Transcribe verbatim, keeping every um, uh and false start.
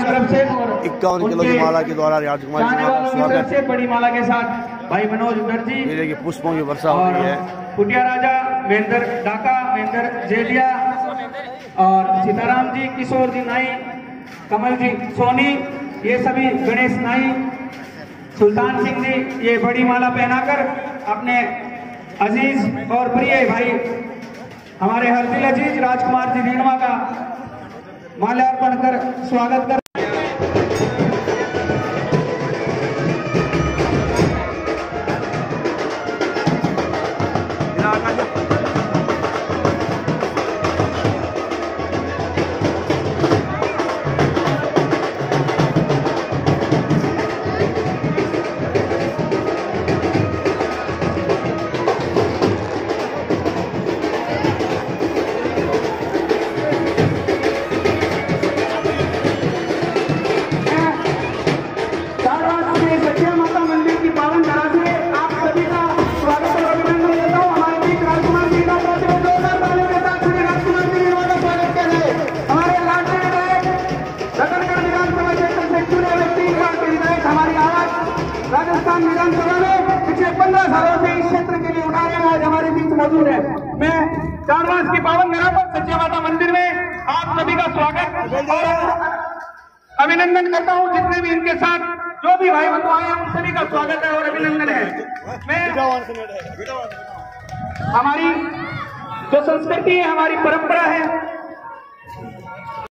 तरफ से और इक्यावन किलो की माला के द्वारा राजकुमार चाहने वालों की तरफ से बड़ी माला के साथ भाई मनोज दर्जी मेरे की पुष्पों की वर्षा हो रही है। कुटिया राजा महेंद्र डाका, महेंद्र जेलिया और सीताराम जी, किशोर जी नाई, कमल जी सोनी, ये सभी गणेश नाई, सुल्तान सिंह जी ये बड़ी माला पहनाकर अपने अजीज और प्रिय भाई हमारे हरदिल अजीज राजकुमार जी रीणवा का माल्यार्पण कर स्वागत कर राजस्थान विधानसभा में पिछले पंद्रह सालों से इस क्षेत्र के लिए उठा रहे आज हमारे बीच मौजूद है। मैं चारवास की पावन धरा पर सच्चे माता मंदिर में आप सभी का स्वागत और अभिनंदन करता हूं। जितने भी इनके साथ जो भी भाई बंधु आए उन सभी का स्वागत है और अभिनंदन है। मैं हमारी जो संस्कृति है, हमारी परंपरा है,